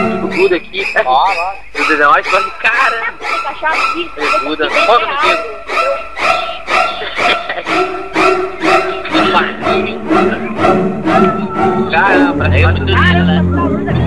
O Duda aqui. Ó. O Duda é mais forte. Caramba. O Duda. Foca no dedo. Caramba. É muito lindo, né?